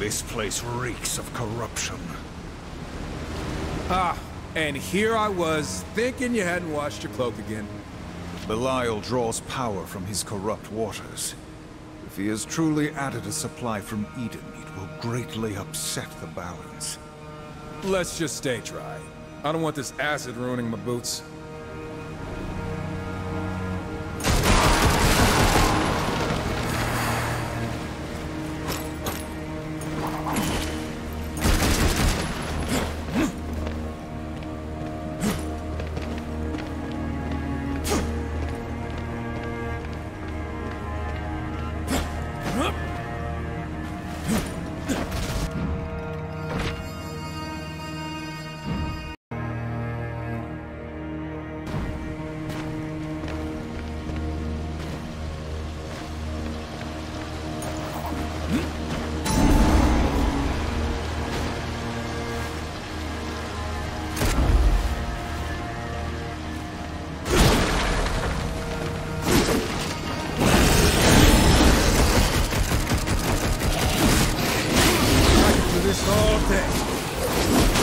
This place reeks of corruption. Ah, and here I was, thinking you hadn't washed your cloak again. Belial draws power from his corrupt waters. If he has truly added a supply from Eden, it will greatly upset the balance. Let's just stay dry. I don't want this acid ruining my boots. All day.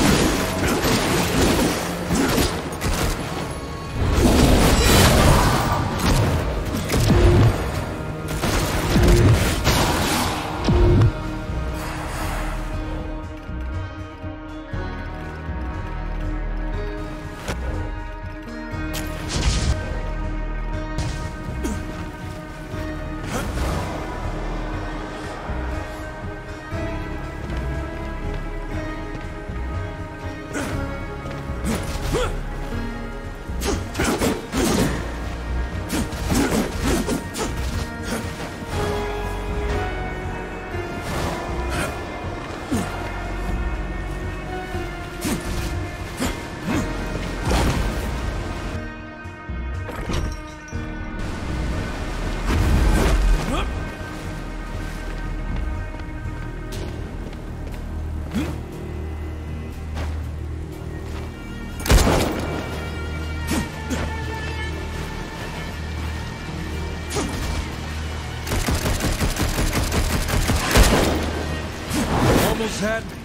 Almost had me.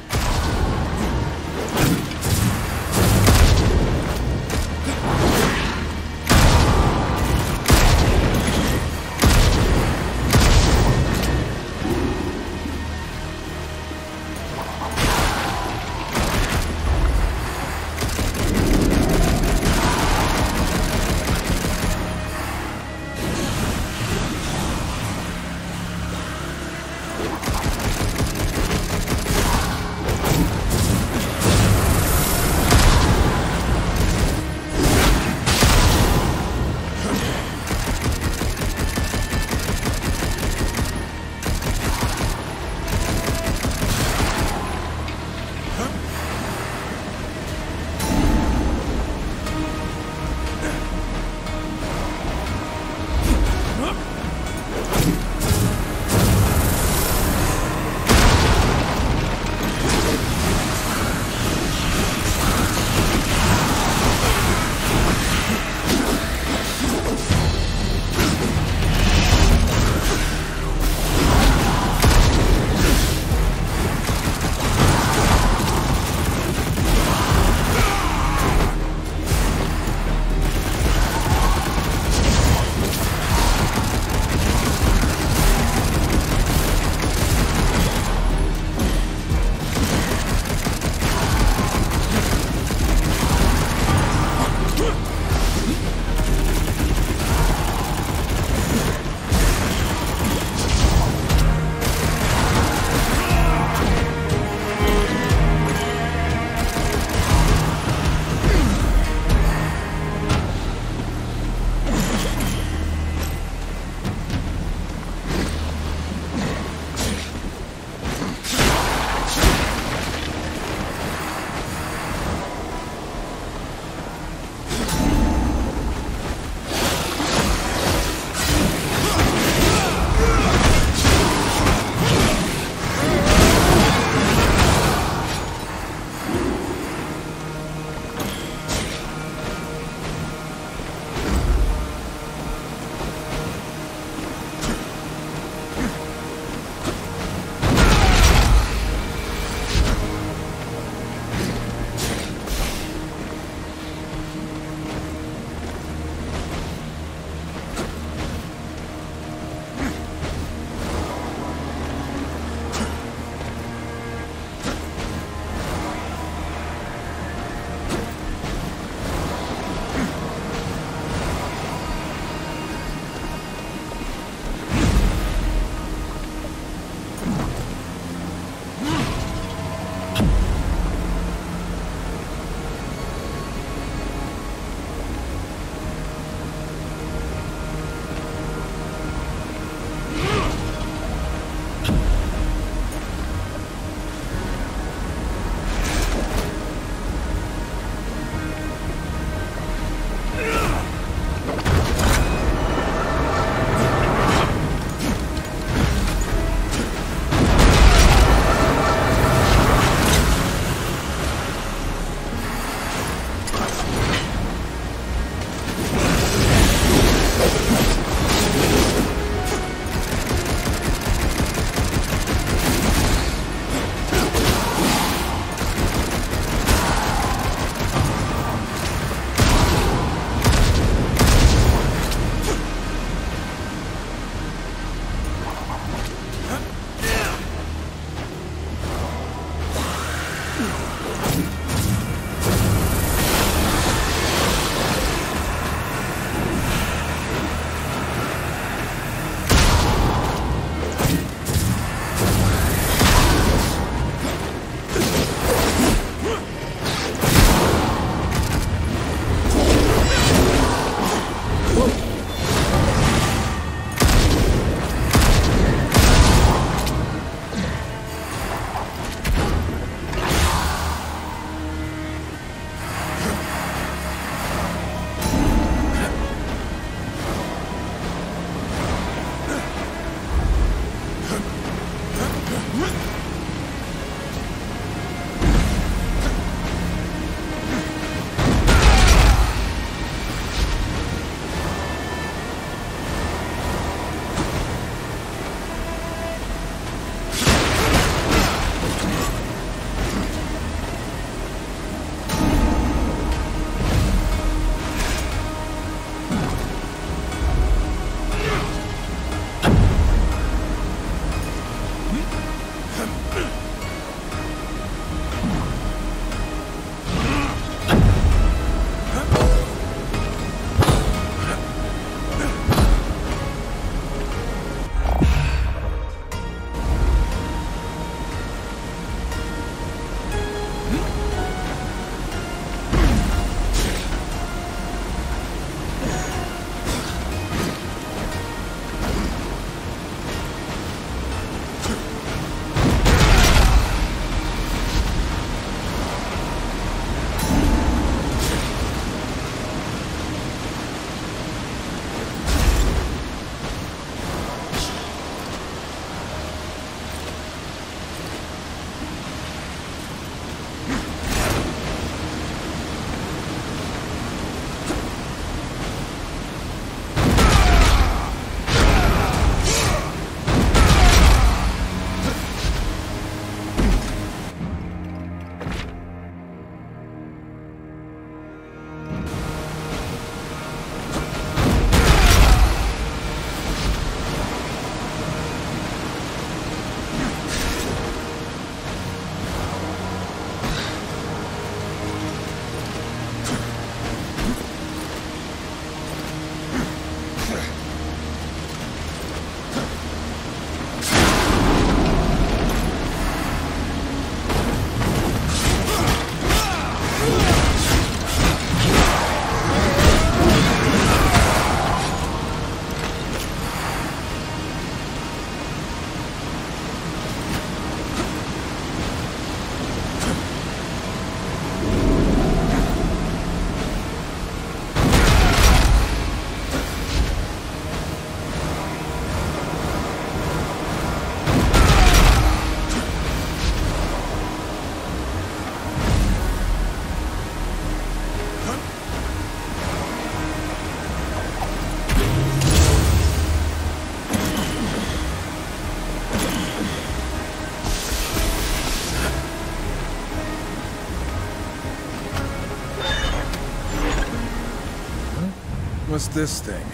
What's this thing?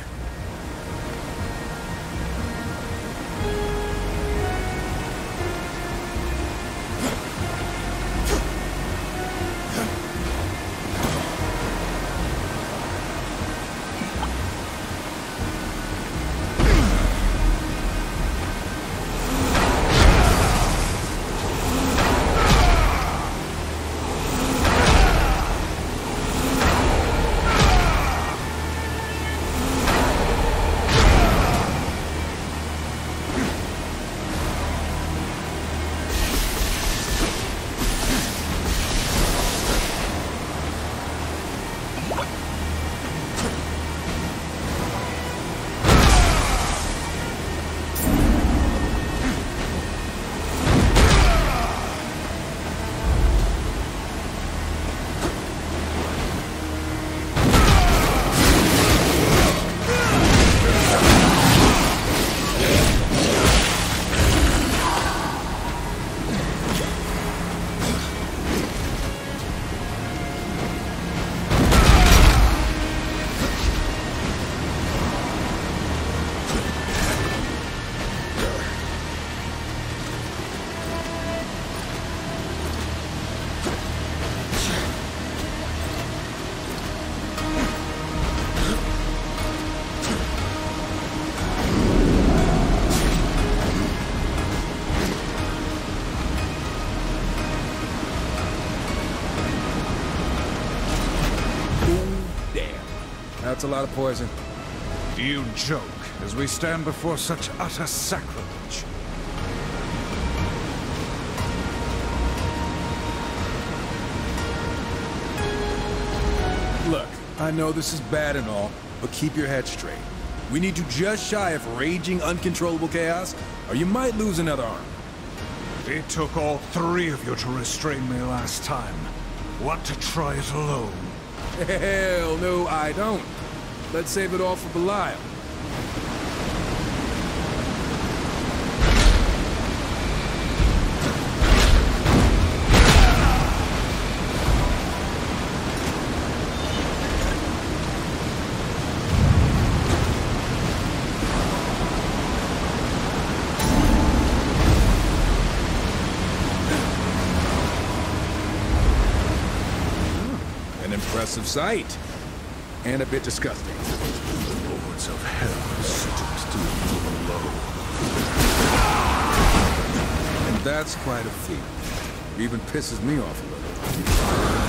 That's a lot of poison. You joke as we stand before such utter sacrilege. Look, I know this is bad and all, but keep your head straight. We need you just shy of raging, uncontrollable chaos, or you might lose another arm. It took all three of you to restrain me last time. Want to try it alone? Hell no, I don't. Let's save it all for Belial. An impressive sight. And a bit disgusting. The lords of hell stooped to me below. And that's quite a feat. Even pisses me off a little.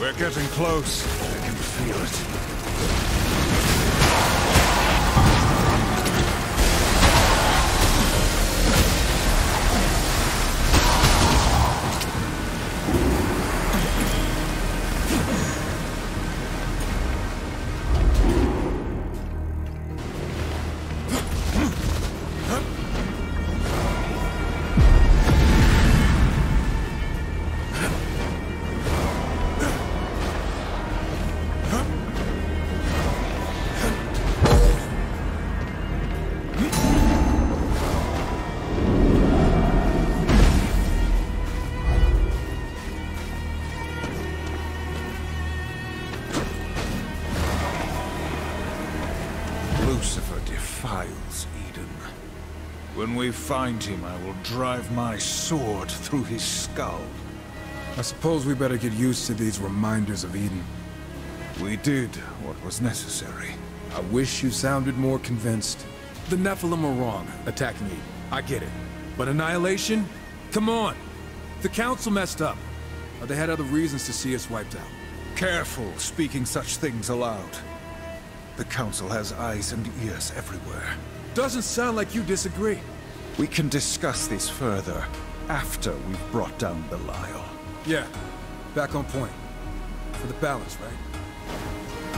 We're getting close. I can feel it. Lucifer defiles Eden. When we find him, I will drive my sword through his skull. I suppose we better get used to these reminders of Eden. We did what was necessary. I wish you sounded more convinced. The Nephilim are wrong, attacking Eden. I get it. But Annihilation? Come on! The Council messed up. Or they had other reasons to see us wiped out. Careful speaking such things aloud. The Council has eyes and ears everywhere. Doesn't sound like you disagree. We can discuss this further after we've brought down Belial. Yeah, back on point. For the balance, right?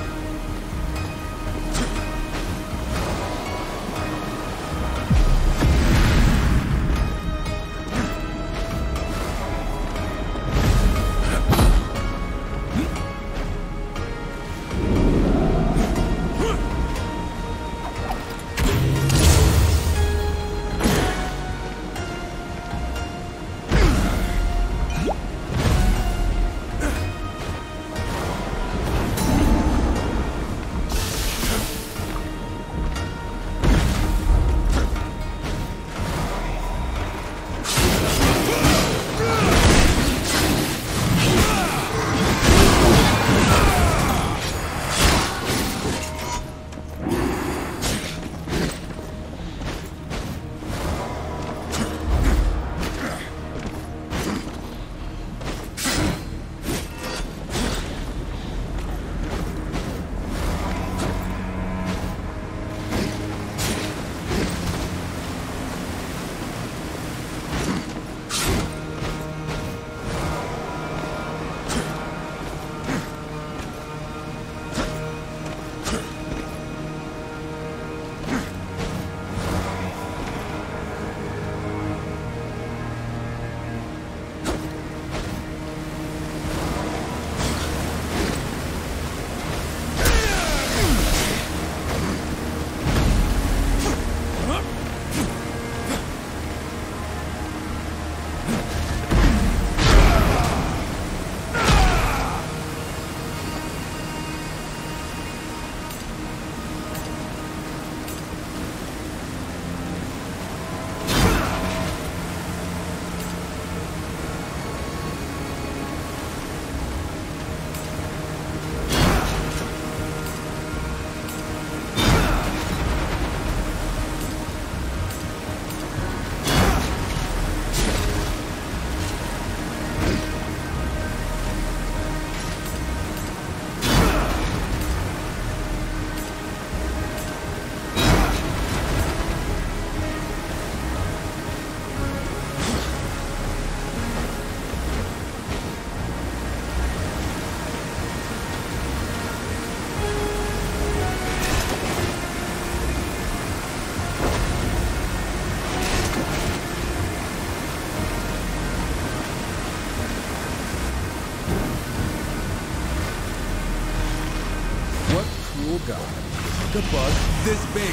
God. The bug this big.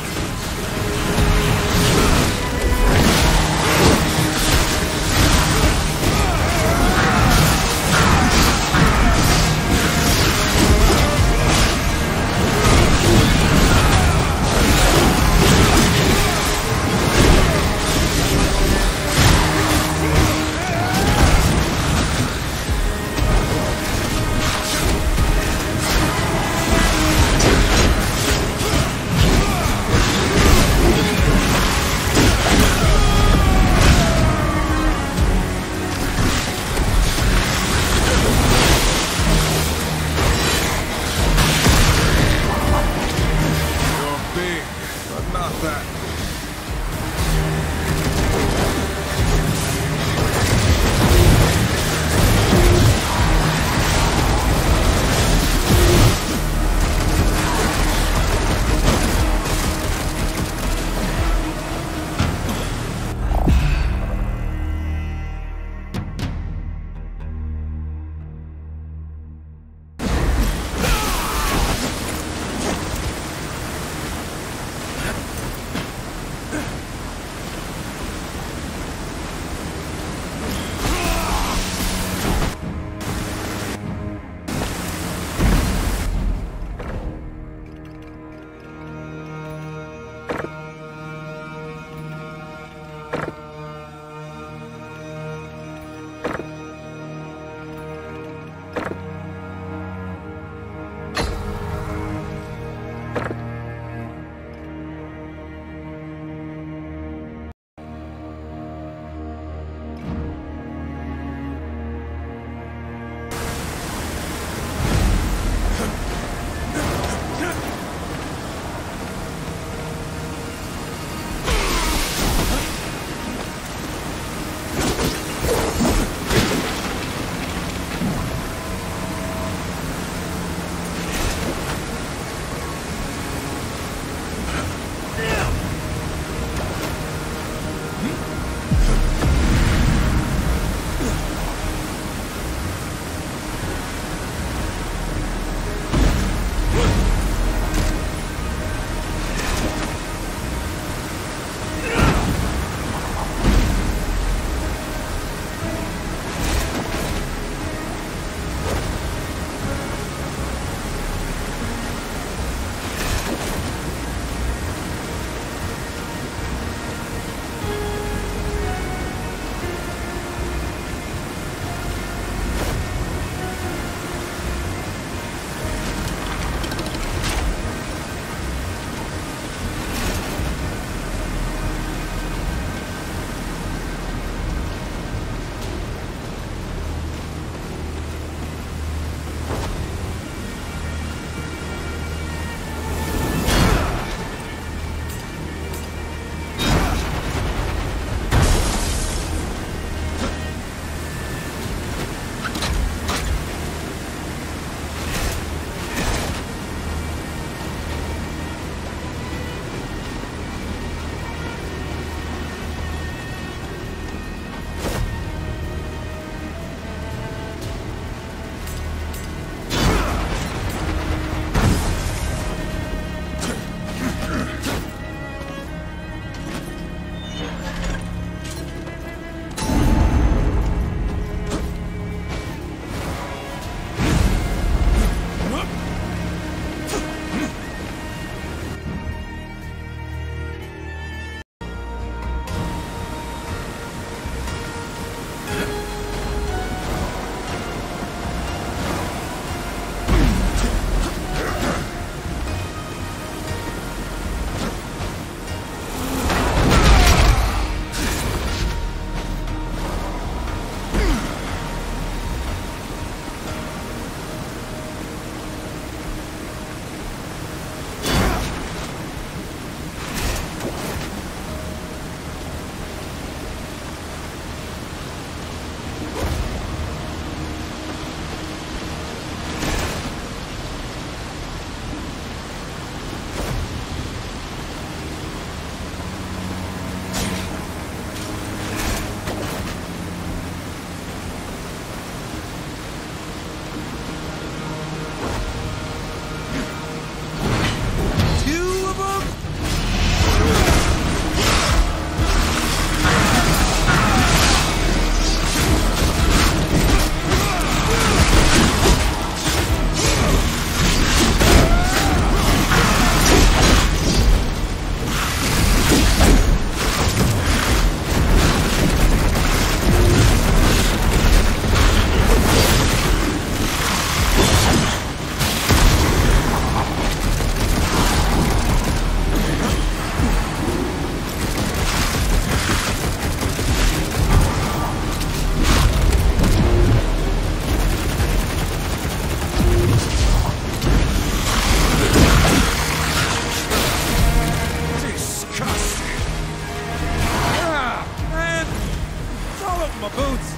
My boots!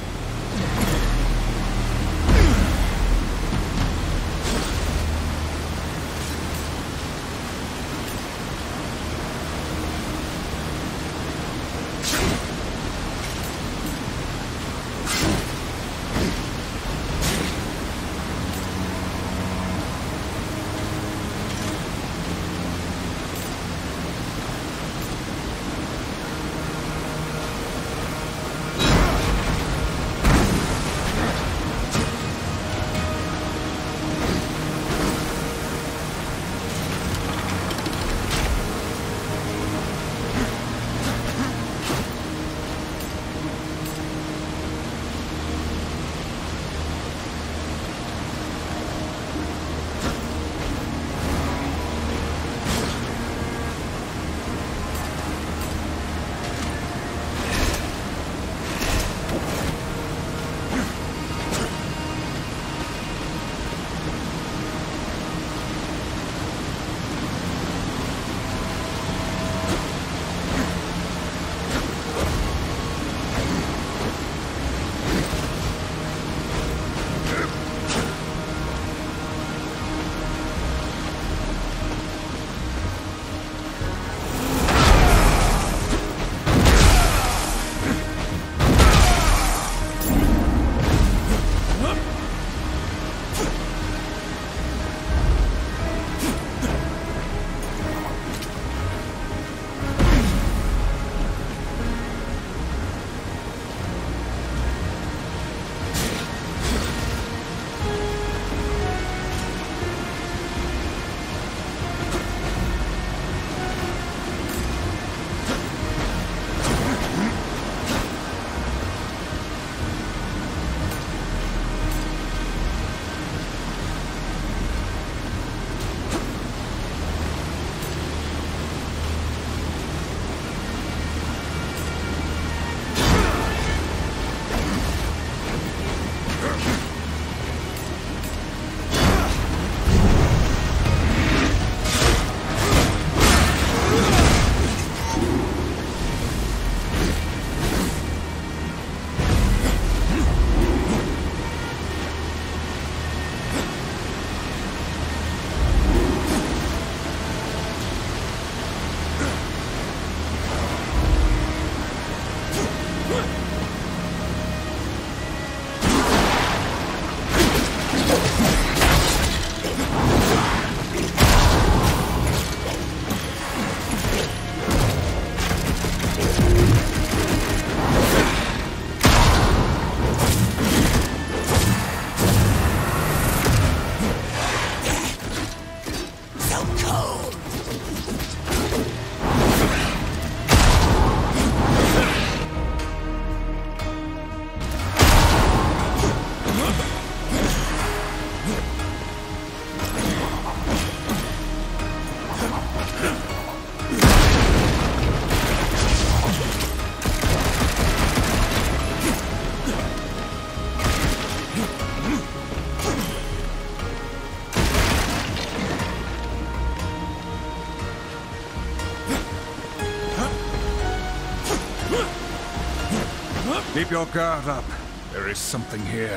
Keep your guard up. There is something here.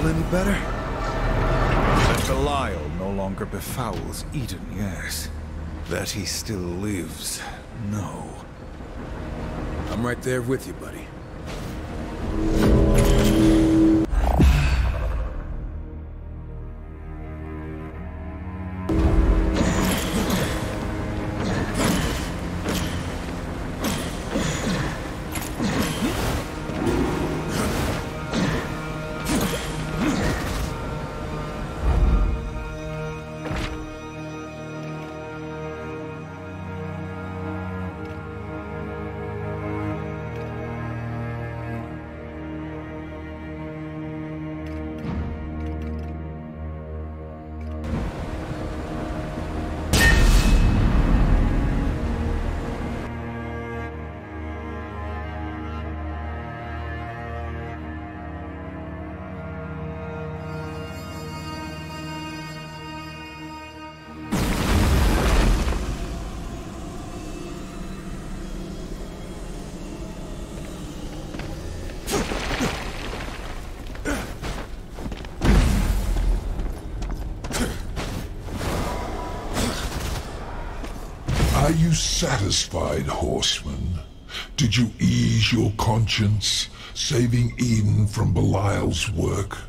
any better? That Belial no longer befouls Eden, yes. That he still lives, no. I'm right there with you, buddy. Are you satisfied, Horseman? Did you ease your conscience, saving Eden from Belial's work?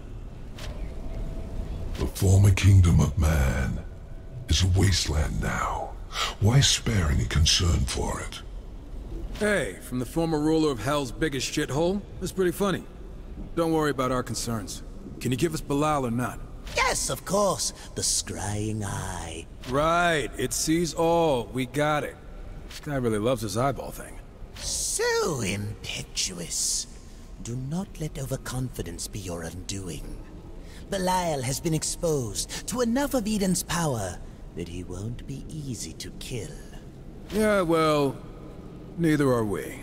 The former kingdom of man is a wasteland now. Why spare any concern for it? Hey, from the former ruler of Hell's biggest shithole? That's pretty funny. Don't worry about our concerns. Can you give us Belial or not? Yes, of course. The scrying eye. Right, it sees all. We got it. This guy really loves his eyeball thing. So impetuous. Do not let overconfidence be your undoing. Belial has been exposed to enough of Eden's power that he won't be easy to kill. Yeah, well, neither are we.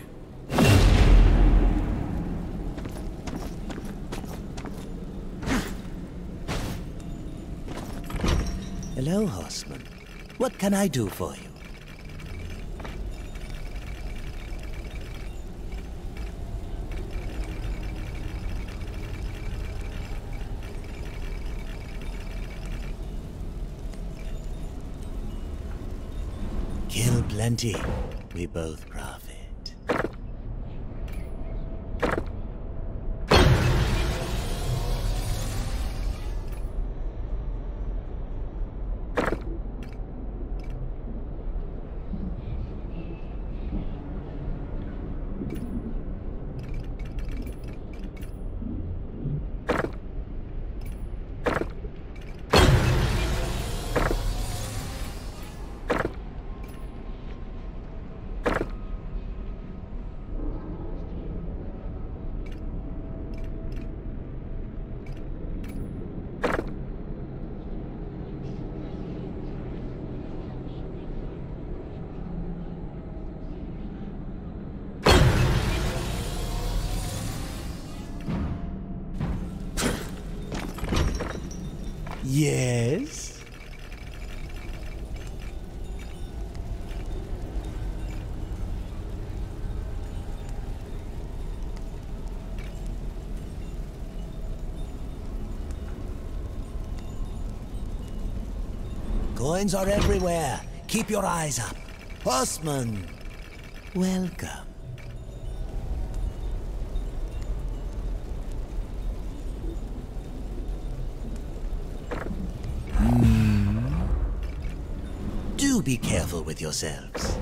Hello, Horseman. What can I do for you? Kill plenty. We both profit. Yes? Coins are everywhere. Keep your eyes up. Horseman, welcome. Do be careful with yourselves.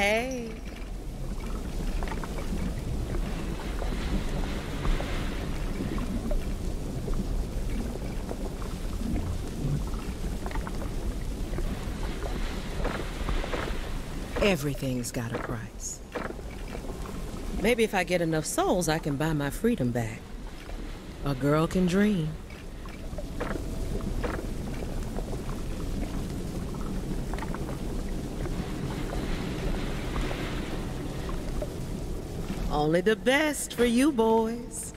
Hey. Everything's got a price. Maybe if I get enough souls, I can buy my freedom back. A girl can dream. Only the best for you boys.